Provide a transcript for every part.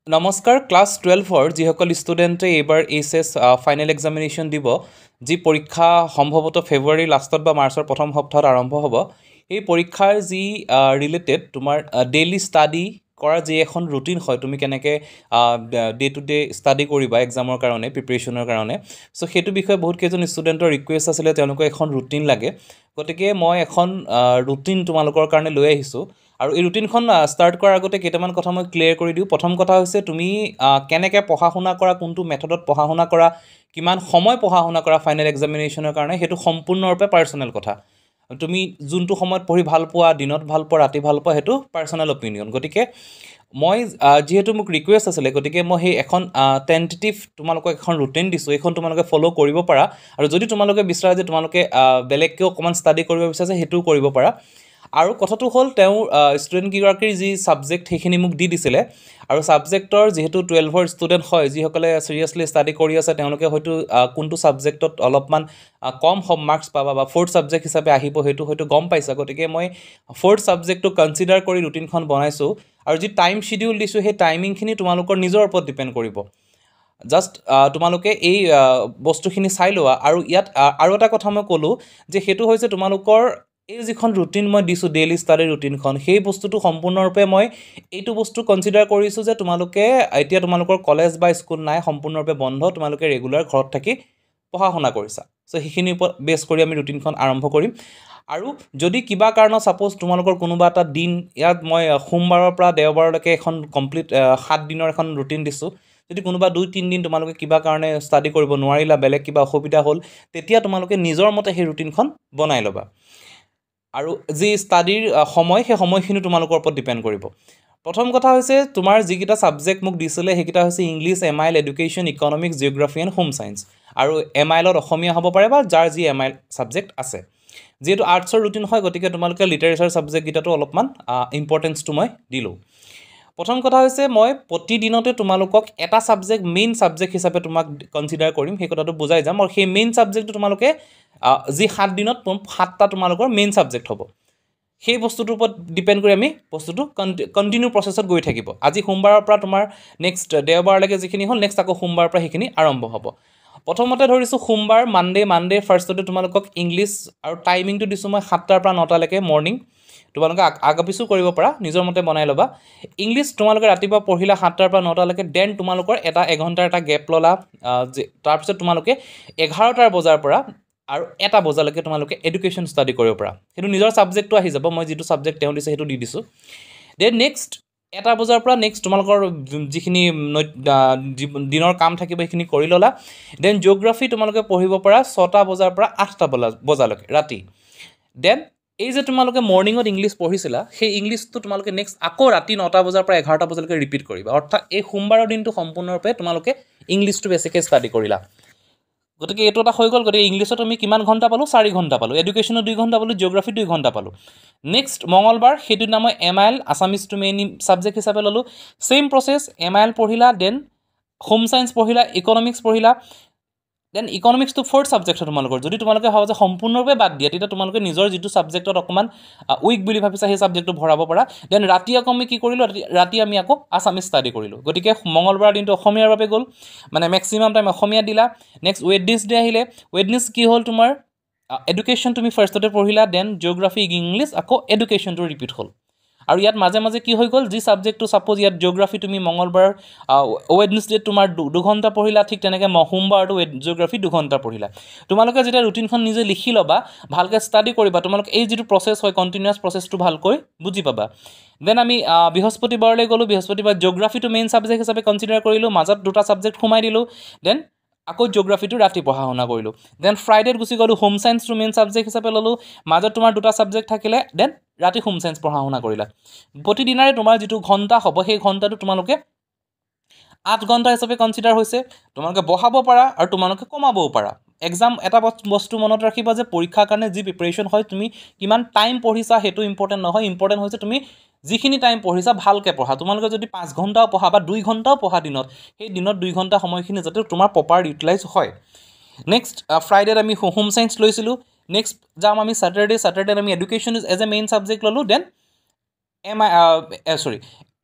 নমস্কাৰ ক্লাছ 12 যিসকল ষ্টুডেণ্টে এইবাৰ AHSEC ফাইনেল এক্সামিনেশ্যন দিব যি পৰীক্ষা সম্ভৱতঃ ফেব্ৰুৱাৰী লাষ্টত বা মাৰ্চৰ প্ৰথম সপ্তাহত আৰম্ভ হ'ব এই পৰীক্ষাৰ যি ৰিলেটেড তোমাৰ ডেইলি ষ্টাডি কৰা যি এখন ৰুটিন হয় তুমি কেনেকৈ ডে টু ডে ষ্টাডি কৰিবা এক্সামৰ কাৰণে প্ৰিপেৰেশ্যনৰ কাৰণে সো সেইটো বিষয়ে বহুত কেইজন ষ্টুডেণ্টৰ ৰিকুৱেষ্ট আছিলে তেওঁলোকক এখন ৰুটিন লাগে গতিকে মই এখন ৰুটিন তোমালোকৰ কাৰণে লৈ আহিছোঁ আৰু এই ৰুটিনখন ষ্টাৰ্ট কৰাৰ আগতে কেইটামান কথা মই ক্লিয়াৰ কৰি দিওঁ প্ৰথম কথা হৈছে তুমি কেনেকৈ পঢ়া শুনা কৰা কোনটো মেথডত পঢ়া শুনা কৰা কিমান সময় পঢ়া শুনা কৰা ফাইনেল এক্সামিনেশ্যনৰ কাৰণে সেইটো সম্পূৰ্ণৰূপে পাৰ্চনেল কথা তুমি যোনটো সময়ত পঢ়ি ভাল পোৱা দিনত ভাল পোৱা ৰাতি ভাল পোৱা সেইটো পাৰ্চনেল অপিনিয়ন গতিকে মই যেহেতু মোক ৰিকুৱেষ্ট আছিলে গতিকে মই সেই এখন টেন্টেটিভ তোমালোকক এখন ৰুটিন দিছোঁ এইখন তোমালোকে ফ'ল' কৰিব পাৰা আৰু যদি তোমালোকে বিচাৰা যে তোমালোকে বেলেগকৈ অকণমান ষ্টাডি কৰিব বিচাৰিছে সেইটোও কৰিব পাৰা আৰু কথাটো হ'ল তেওঁ ষ্টুডেণ্ট কিগৰাকীৰ যি ছাবজেক্ট সেইখিনি মোক দি দিছিলে আৰু ছাবজেক্টৰ যিহেতু 12ৰ ষ্টুডেণ্ট হয় যিসকলে চিৰিয়াছলি ষ্টাডি কৰি আছে তেওঁলোকে হয়তো কোনটো ছাবজেক্টত অলপমান কম মাৰ্কছ পাবা বা ফ'ৰ্থ ছাবজেক্ট হিচাপে আহিব সেইটো হয়তো গম পাইছা গতিকে মই ফ'ৰ্থ ছাবজেক্টটো কনচিডাৰ কৰি ৰুটিনখন বনাইছোঁ আৰু যি টাইম শ্বিডিউল দিছোঁ সেই টাইমিংখিনি তোমালোকৰ নিজৰ ওপৰত ডিপেণ্ড কৰিব জাষ্ট তোমালোকে এই বস্তুখিনি চাই লোৱা আৰু ইয়াত আৰু এটা কথা মই ক'লোঁ যে সেইটো হৈছে তোমালোকৰ এই যিখন ৰুটিন মই দিছোঁ ডেইলি ষ্টাডি ৰুটিনখন সেই বস্তুটো সম্পূৰ্ণৰূপে মই এইটো বস্তু কনচিডাৰ কৰিছোঁ যে তোমালোকে এতিয়া তোমালোকৰ কলেজ বা স্কুল নাই সম্পূৰ্ণৰূপে বন্ধ তোমালোকে ৰেগুলাৰ ঘৰত থাকি পঢ়া শুনা কৰিছা চ' সেইখিনিৰ ওপৰত বেছ কৰি আমি ৰুটিনখন আৰম্ভ কৰিম আৰু যদি কিবা কাৰণত ছাপ'জ তোমালোকৰ কোনোবা এটা দিন ইয়াত মই সোমবাৰৰ পৰা দেওবাৰলৈকে এখন কমপ্লিট 7 দিনৰ এখন ৰুটিন দিছোঁ যদি কোনোবা 2-3 দিন তোমালোকে কিবা কাৰণে ষ্টাডি কৰিব নোৱাৰিলা বেলেগ কিবা অসুবিধা হ'ল তেতিয়া তোমালোকে নিজৰ মতে সেই ৰুটিনখন বনাই ল'বা আৰু যি ষ্টাডিৰ সময় সেই সময়খিনি তোমালোকৰ ওপৰত ডিপেণ্ড কৰিব প্ৰথম কথা হৈছে তোমাৰ যিকেইটা ছাবজেক্ট মোক দিছিলে সেইকেইটা হৈছে English MIL education economics geography and home science আৰু MILত অসমীয়া হ'ব পাৰে বা যাৰ যি MIL ছাবজেক্ট আছে যিহেতু আৰ্টছৰ ৰুটিন হয় গতিকে তোমালোকে লিটাৰেচাৰ ছাবজেক্টকেইটাতো অলপমান ইম্পৰ্টেঞ্চটো মই দিলোঁ প্ৰথম কথা হৈছে মই প্ৰতিদিনতে তোমালোকক এটা ছাবজেক্ট মেইন ছাবজেক্ট হিচাপে তোমাক কনচিডাৰ কৰিম সেই কথাটো বুজাই যাম আৰু সেই মেইন ছাবজেক্টটো তোমালোকে যি 7 দিনত 7টা তোমালোকৰ মেইন ছাবজেক্ট হ'ব সেই বস্তুটোৰ ওপৰত ডিপেণ্ড কৰি আমি বস্তুটো কণ্টিনিউ প্ৰচেছত গৈ থাকিব আজি সোমবাৰৰ পৰা তোমাৰ নেক্সট দেওবাৰলৈকে যিখিনি হ'ল নেক্সট আকৌ সোমবাৰৰ পৰা সেইখিনি আৰম্ভ হ'ব প্ৰথমতে ধৰিছোঁ সোমবাৰ মানডে ফাৰ্ষ্টতে তোমালোকক ইংলিছ আৰু টাইমিংটো দিছোঁ মই 7টাৰ পৰা 9টালৈকে মৰ্ণিং তোমালোকে আগাপিছো কৰিব পাৰা নিজৰ মতে বনাই ল'বা ইংলিছ তোমালোকে ৰাতিপুৱা পঢ়িলা 7টাৰ পৰা 9টালৈকে দেন তোমালোকৰ এটা এঘণ্টাৰ এটা গেপ ল'লা তাৰপিছত তোমালোকে 11টাৰ বজাৰ পৰা আৰু 1টা বজালৈকে তোমালোকে এডুকেশ্যন ষ্টাডি কৰিব পাৰা সেইটো নিজৰ ছাবজেক্টটো আহি যাব মই যিটো ছাবজেক্ট তেওঁ দিছে সেইটো দি দিছোঁ দেন নেক্সট 1টা বজাৰ পৰা নেক্সট তোমালোকৰ যিখিনি দিনৰ কাম থাকিব সেইখিনি কৰি ল'লা দেন জিঅ'গ্ৰাফি তোমালোকে পঢ়িব পাৰা 6টা বজাৰ পৰা 8টা বজালৈকে ৰাতি দেন এই যে তোমালোকে মৰ্ণিঙত ইংলিছ পঢ়িছিলা সেই ইংলিছটো তোমালোকে নেক্সট আকৌ ৰাতি 9টা বজাৰ পৰা 11টা বজালৈকে ৰিপিট কৰিবা অৰ্থাৎ এই সোমবাৰৰ দিনটো সম্পূৰ্ণৰূপে তোমালোকে ইংলিছটো বেছিকৈ ষ্টাডি কৰিলা গতিকে এইটো এটা হৈ গ'ল গতিকে ইংলিছত আমি কিমান ঘণ্টা পালোঁ 4 ঘণ্টা পালোঁ এডুকেশ্যনত 2 ঘণ্টা পালোঁ জিঅ'গ্ৰাফি 2 ঘণ্টা পালোঁ নেক্সট মঙলবাৰ সেইদিনা মই MIL আছামিজটো মেইন ছাবজেক্ট হিচাপে ল'লোঁ ছেইম প্ৰচেছ MIL পঢ়িলা দেন হোম ছায়েন্স পঢ়িলা ইকনমিক্স পঢ়িলা দেন ইকনমিক্সটো 4th ছাবজেক্ট হয় তোমালোকৰ যদি তোমালোকে ভাবা যে সম্পূৰ্ণৰূপে বাদ দিয়া তেতিয়া তোমালোকে নিজৰ যিটো ছাবজেক্টত অকণমান উইক বুলি ভাবিছা সেই ছাবজেক্টটো ভৰাব পাৰা দেন ৰাতি আকৌ আমি কি কৰিলোঁ ৰাতি আমি আকৌ আছামিজ ষ্টাডি কৰিলোঁ গতিকে মঙলবাৰ দিনটো অসমীয়াৰ বাবে গ'ল মানে মেক্সিমাম টাইম অসমীয়া দিলা নেক্সট ৱেডনেছডে আহিলে ৱেডনেছ কি হ'ল তোমাৰ এডুকেশ্যন তুমি ফাৰ্ষ্টতে পঢ়িলা দেন জিঅ'গ্ৰাফি ইংলিছ আকৌ এডুকেশ্যনটো ৰিপিট হ'ল আৰু ইয়াত মাজে মাজে কি হৈ গ'ল যি ছাবজেক্টটো ছাপ'জ ইয়াত জিঅ'গ্ৰাফি তুমি মঙলবাৰ ৱেডনেছডে তোমাৰ 2 ঘণ্টা পঢ়িলা ঠিক তেনেকৈ সোমবাৰটো জিঅ'গ্ৰাফি 2 ঘণ্টা পঢ়িলা তোমালোকে যেতিয়া ৰুটিনখন নিজে লিখি ল'বা ভালকৈ ষ্টাডি কৰিবা তোমালোকে এই যিটো প্ৰচেছ হয় কণ্টিনিউৱাছ প্ৰচেছটো ভালকৈ বুজি পাবা দেন আমি বৃহস্পতিবাৰলৈ গ'লোঁ বৃহস্পতিবাৰ জিঅ'গ্ৰাফিটো মেইন ছাবজেক্ট হিচাপে কনচিডাৰ কৰিলোঁ মাজত 2টা ছাবজেক্ট সোমাই দিলোঁ দেন আকৌ জিঅ'গ্ৰাফিটো ৰাতি পঢ়া শুনা কৰিলোঁ দেন ফ্ৰাইডেত গুচি গ'লোঁ হোম ছায়েন্সটো মেইন ছাবজেক্ট হিচাপে ল'লোঁ মাজত তোমাৰ 2টা ছাবজেক্ট থাকিলে দেন ৰাতি হোম ছায়েন্স পঢ়া শুনা কৰিলা প্ৰতিদিনাৰে তোমাৰ যিটো ঘণ্টা হ'ব সেই ঘণ্টাটো তোমালোকে 8 ঘণ্টা হিচাপে কনচিডাৰ হৈছে তোমালোকে বঢ়াব পাৰা আৰু তোমালোকে কমাবও পাৰা এক্সাম এটা বস্তু মনত ৰাখিবা যে পৰীক্ষাৰ কাৰণে যি প্ৰিপেৰেশ্যন হয় তুমি কিমান টাইম পঢ়িছা সেইটো ইম্পৰ্টেণ্ট নহয় ইম্পৰ্টেণ্ট হৈছে তুমি যিখিনি টাইম পঢ়িছা ভালকৈ পঢ়া তোমালোকে যদি 5 ঘণ্টাও পঢ়া বা 2 ঘণ্টাও পঢ়া দিনত সেই দিনত 2 ঘণ্টা সময়খিনি যাতে তোমাৰ প্ৰপাৰ ইউটিলাইজ হয় নেক্সট ফ্ৰাইডেত আমি হোম ছায়েন্স লৈছিলোঁ নেক্সট যাম আমি স্যাটাৰডেত আমি education as a main subject ল'লোঁ দেন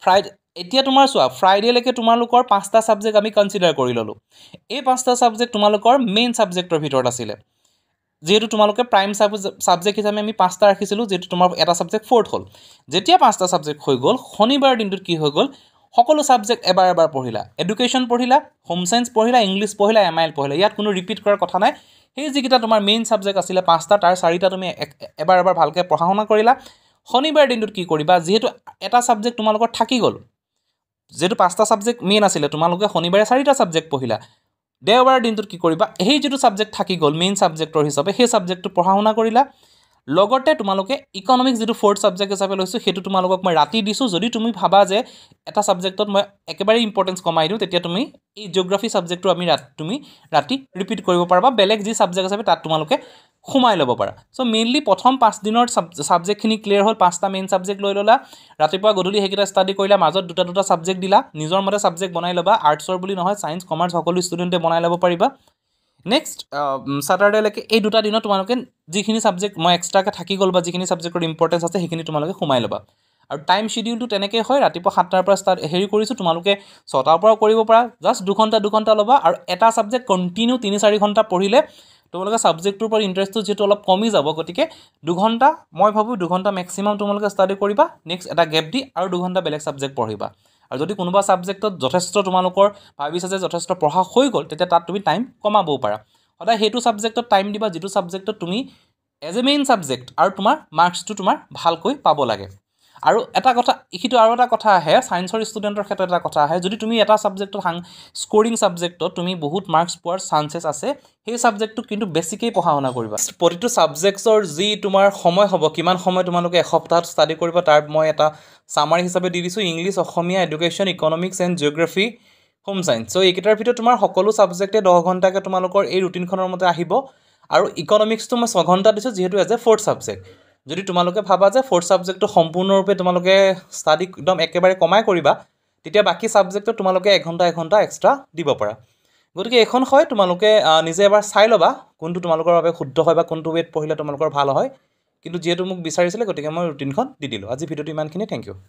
এতিয়া তোমাৰ চোৱা ফ্ৰাইডেলৈকে তোমালোকৰ 5টা ছাবজেক্ট আমি কনচিডাৰ কৰি ল'লোঁ এই 5টা ছাবজেক্ট তোমালোকৰ মেইন ছাবজেক্টৰ ভিতৰত আছিলে যেহেতু তোমালোকে প্ৰাইম ছাবজেক্ট হিচাপে আমি 5টা ৰাখিছিলোঁ যেহেতু তোমাৰ এটা ছাবজেক্ট ফ'ৰ্থ হ'ল যেতিয়া 5টা ছাবজেক্ট হৈ গ'ল শনিবাৰ দিনটোত কি হৈ গ'ল সকলো ছাবজেক্ট এবাৰ এবাৰ পঢ়িলা এডুকেশ্যন পঢ়িলা হোম চায়েন্স পঢ়িলা ইংলিছ পঢ়িলা MIL পঢ়িলা ইয়াত কোনো ৰিপিট কৰাৰ কথা নাই সেই যিকেইটা তোমাৰ মেইন ছাবজেক্ট আছিলে 5টা তাৰ 4টা তুমি এবাৰ এবাৰ ভালকৈ পঢ়া শুনা কৰিলা শনিবাৰ দিনটোত কি কৰিবা যিহেতু এটা ছাবজেক্ট তোমালোকৰ থাকি গ'ল যেহেতু 5টা ছাবজেক্ট মেইন আছিলে তোমালোকে শনিবাৰে 4টা ছাবজেক্ট পঢ়িলা দেওবাৰ দিনটোত কি কৰিবা সেই যিটো ছাবজেক্ট থাকি গ'ল মেইন ছাবজেক্টৰ হিচাপে সেই ছাবজেক্টটো পঢ়া শুনা কৰিলা লগতে তোমালোকে ইকনমিক্স যিটো ফ'ৰ্থ ছাবজেক্ট হিচাপে লৈছোঁ সেইটো তোমালোকক মই ৰাতি দিছোঁ যদি তুমি ভাবা যে এটা ছাবজেক্টত মই একেবাৰে ইম্পৰ্টেঞ্চ কমাই দিওঁ তেতিয়া তুমি এই জিঅ'গ্ৰাফী ছাবজেক্টটো তুমি ৰাতি ৰিপিট কৰিব পাৰিবা বেলেগ যি ছাবজেক্ট হিচাপে তাত তোমালোকে সোমাই ল'ব পাৰা চ' মেইনলি প্ৰথম 5 দিনৰ ছাবজেক্টখিনি ক্লিয়াৰ হ'ল 5টা মেইন ছাবজেক্ট লৈ ল'লা ৰাতিপুৱা গধূলি সেইকেইটা ষ্টাডি কৰিলা মাজত দুটা ছাবজেক্ট দিলা নিজৰ মতে ছাবজেক্ট বনাই ল'বা আৰ্টছৰ বুলি নহয় ছায়েন্স কমাৰ্চ সকলো ষ্টুডেণ্টে বনাই ল'ব পাৰিবা নেক্সট ছেটাৰডেলৈকে এই দুটা দিনত তোমালোকে যিখিনি ছাবজেক্ট মই এক্সট্ৰাকৈ থাকি গ'ল বা যিখিনি ছাবজেক্টৰ ইম্পৰ্টেঞ্চ আছে সেইখিনি তোমালোকে সোমাই ল'বা আৰু টাইম শ্বিডিউলটো তেনেকৈ হয় ৰাতিপুৱা 7টাৰ পৰা কৰিছোঁ তোমালোকে 6টাৰ পৰাও কৰিব পাৰা জাষ্ট 2 ঘণ্টা ল'বা আৰু এটা ছাবজেক্ট কণ্টিনিউ 3-4 ঘণ্টা পঢ়িলে তোমালোকে ছাবজেক্টটোৰ পৰা ইণ্টাৰেষ্টটো যিহেতু অলপ কমি যাব গতিকে 2 ঘণ্টা মই ভাবোঁ 2 ঘণ্টা মেক্সিমাম তোমালোকে ষ্টাডি কৰিবা নেক্সট এটা গেপ দি আৰু 2 ঘণ্টা বেলেগ ছাবজেক্ট পঢ়িবা আৰু যদি কোনোবা ছাবজেক্টত যথেষ্ট তোমালোকৰ ভাবিছা যে যথেষ্ট পঢ়া হৈ গ'ল তেতিয়া তাত তুমি টাইম কমাবও পাৰা সদায় সেইটো ছাবজেক্টত টাইম দিবা যিটো ছাবজেক্টত তুমি এজ এ মেইন ছাবজেক্ট আৰু তোমাৰ মাৰ্কছটো তোমাৰ ভালকৈ পাব লাগে আৰু এটা কথা এইটো আৰু এটা কথা আহে ছায়েন্সৰ ষ্টুডেণ্টৰ ক্ষেত্ৰত এটা কথা আহে যদি তুমি এটা ছাবজেক্টত স্ক'ৰিং ছাবজেক্টত তুমি বহুত মাৰ্কছ পোৱাৰ চান্সেছ আছে সেই ছাবজেক্টটো কিন্তু বেছিকৈ পঢ়া শুনা কৰিবা প্ৰতিটো ছাবজেক্টছৰ যি তোমাৰ সময় হ'ব কিমান সময় তোমালোকে এসপ্তাহত ষ্টাডি কৰিবা তাৰ মই এটা চামাৰি হিচাপে দি দিছোঁ English Asomiya education economics and geography home science so' এইকেইটাৰ ভিতৰত তোমাৰ সকলো ছাবজেক্টে 10 ঘণ্টাকৈ তোমালোকৰ এই ৰুটিনখনৰ মতে আহিব আৰু ইকনমিক্সটো মই 6 ঘণ্টা দিছোঁ যিহেতু এজ এ ফ'ৰ্থ ছাবজেক্ট যদি তোমালোকে ভাবা যে ফ'ৰ্থ ছাবজেক্টটো সম্পূৰ্ণৰূপে তোমালোকে ষ্টাডি একদম একেবাৰে কমাই কৰিবা তেতিয়া বাকী ছাবজেক্টত তোমালোকে 1 ঘণ্টা এক্সট্ৰা দিব পাৰা গতিকে এখন হয় তোমালোকে নিজে এবাৰ চাই ল'বা কোনটো তোমালোকৰ বাবে শুদ্ধ হয় বা কোনটো ৱেত পঢ়িলে তোমালোকৰ ভাল হয় কিন্তু যিহেতু মোক বিচাৰিছিলে গতিকে মই ৰুটিনখন দি দিলোঁ আজি ভিডিঅ'টো ইমানখিনি থেংক ইউ